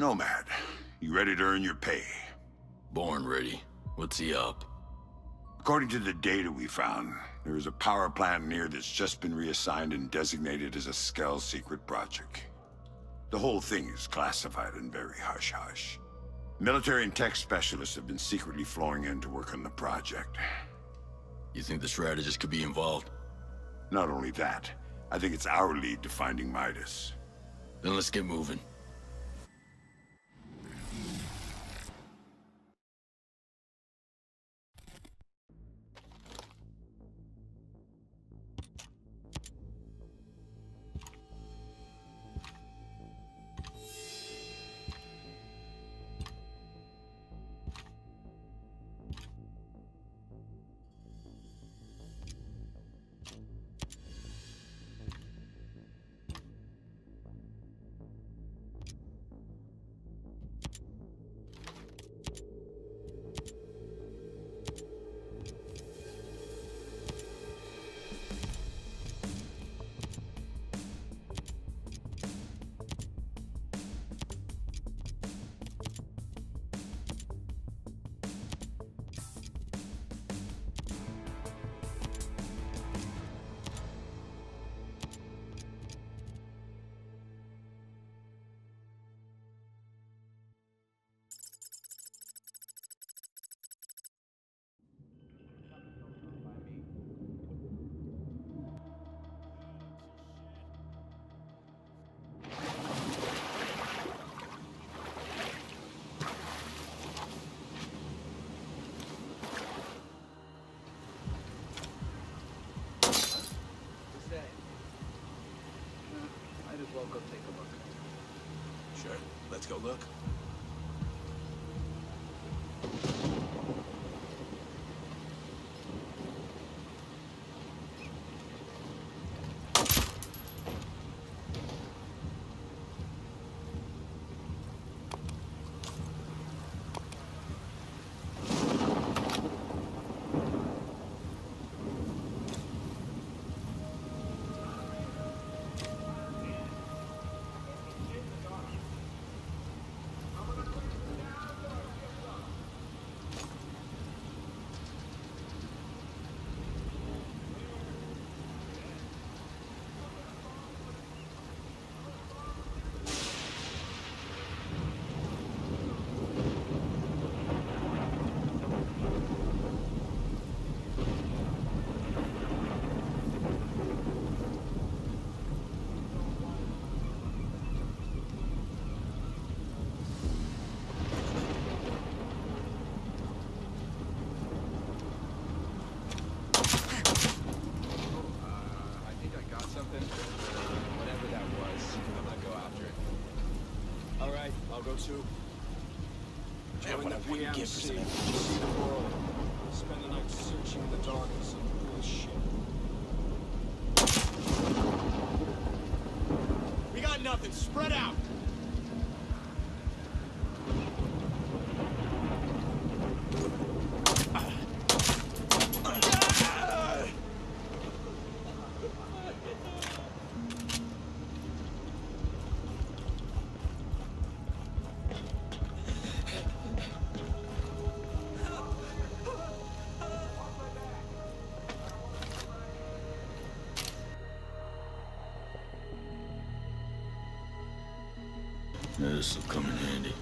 Nomad, you ready to earn your pay? Born ready. What's he up? According to the data we found, there is a power plant near that's just been reassigned and designated as a Skell secret project. The whole thing is classified and very hush-hush. Military and tech specialists have been secretly flowing in to work on the project. You think the strategist could be involved? Not only that, I think it's our lead to finding Midas. Then let's get moving. Well, go take a look. Sure, let's go look. I'll go too. Man, what a weird gift for some See the world. Spend the night searching in the dark for some bullshit. We got nothing. Spread out. This will come in handy.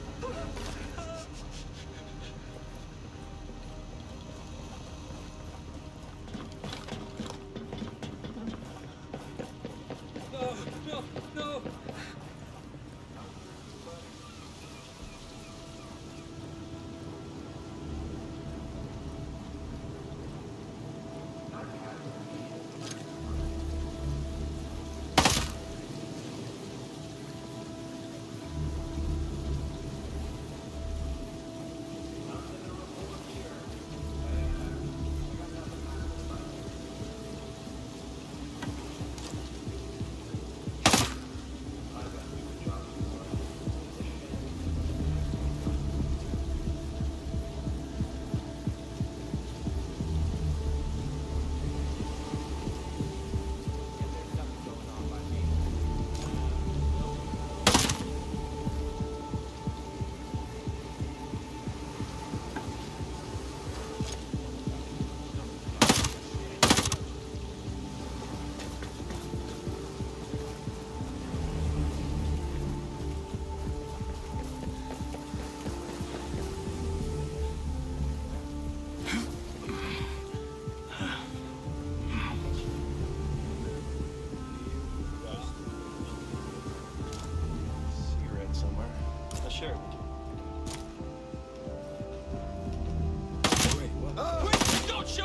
No! shirt. Wait, what? Wait, don't shoot!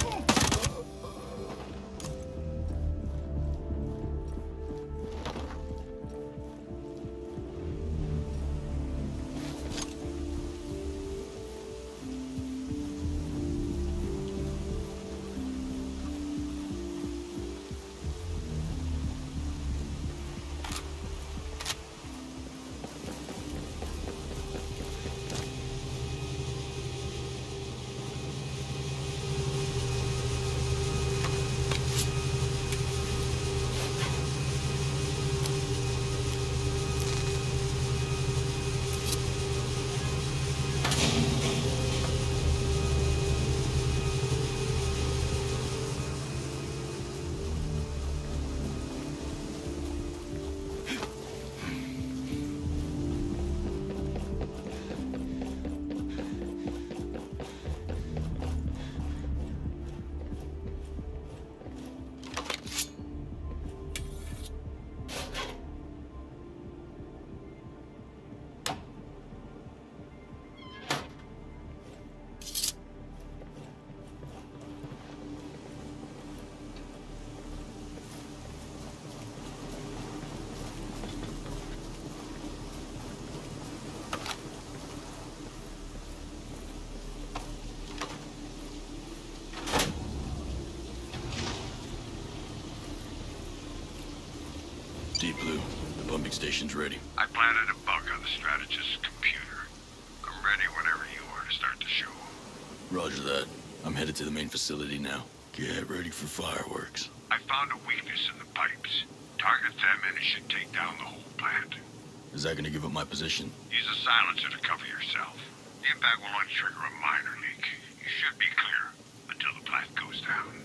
Deep Blue, the pumping station's ready. I planted a bug on the strategist's computer. I'm ready whenever you are to start the show. Roger that. I'm headed to the main facility now. Get ready for fireworks. I found a weakness in the pipes. Target them and it should take down the whole plant. Is that gonna give up my position? Use a silencer to cover yourself. The impact will only trigger a minor leak. You should be clear until the plant goes down.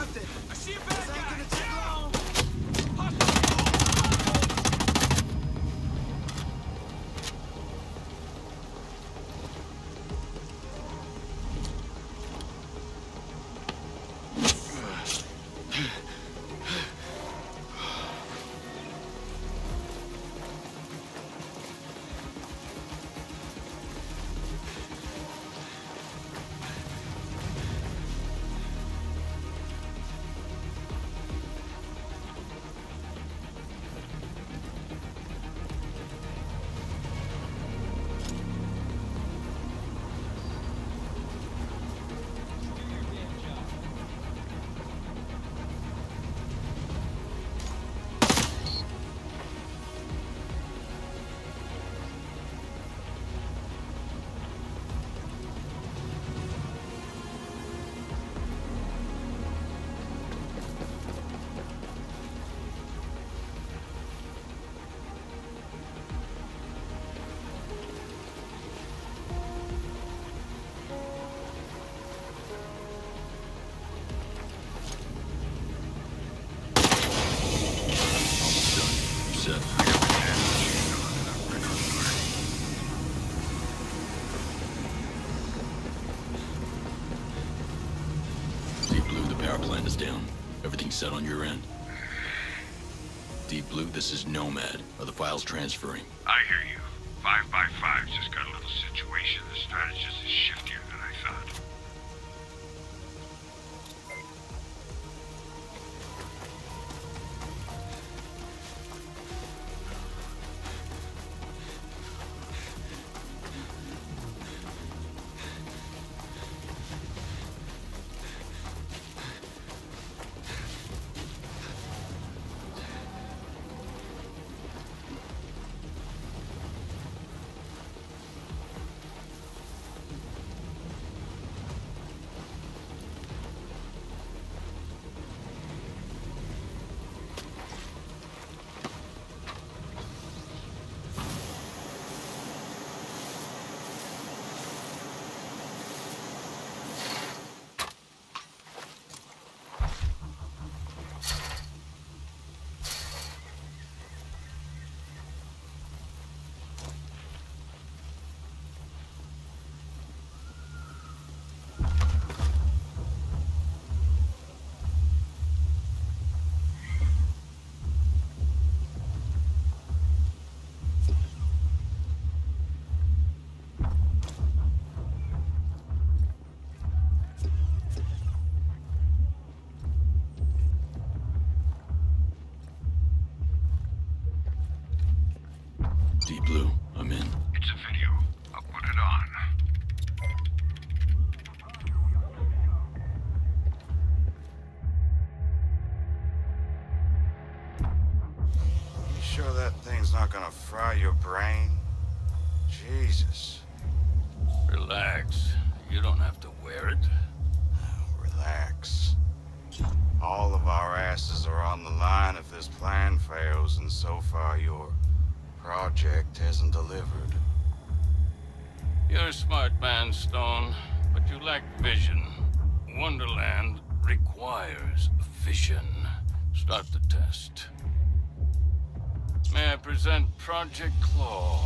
Nothing. I see a bad guy. Gonna take long. Down. Everything's set on your end. Deep Blue, this is Nomad. Are the files transferring? I hear you. 5x5's just got a little situation. The strategist is shiftier than I thought. Deep Blue, I'm in. It's a video. I'll put it on. You sure that thing's not gonna fry your brain? Jesus. Relax. You don't have to wear it. Relax. All of our asses are on the line if this plan fails, and so far your project hasn't delivered. You're a smart man, Stone, but you lack vision. Wonderland requires vision. Start the test. May I present Project Claw?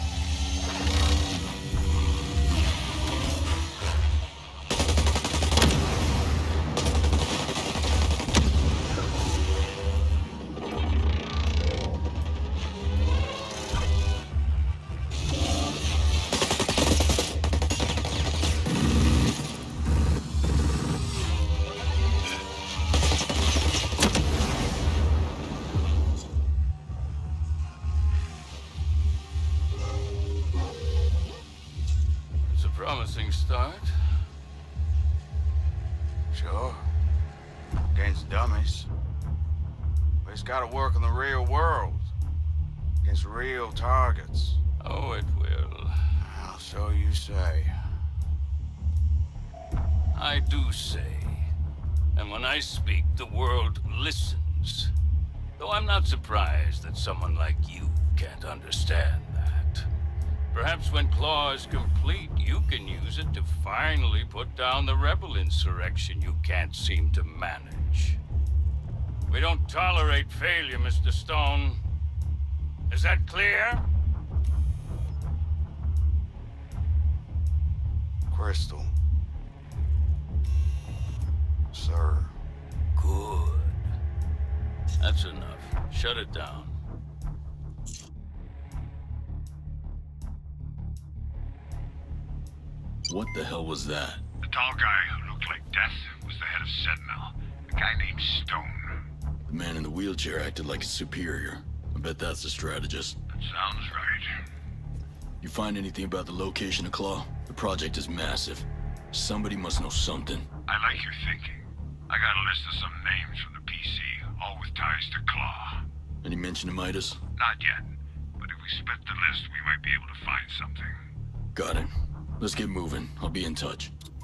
Promising start. Sure. Against dummies. But it's gotta work in the real world. Against real targets. Oh, it will. So you say. I do say. And when I speak, the world listens. Though I'm not surprised that someone like you can't understand that. Perhaps when Claw is complete, you can use it to finally put down the rebel insurrection you can't seem to manage. We don't tolerate failure, Mr. Stone. Is that clear? Crystal. Sir. Good. That's enough. Shut it down. What the hell was that? The tall guy who looked like death was the head of Sentinel, a guy named Stone. The man in the wheelchair acted like his superior. I bet that's the strategist. That sounds right. You find anything about the location of Claw? The project is massive. Somebody must know something. I like your thinking. I got a list of some names from the PC, all with ties to Claw. Any mention of Midas? Not yet, but if we split the list, we might be able to find something. Got it. Let's get moving. I'll be in touch.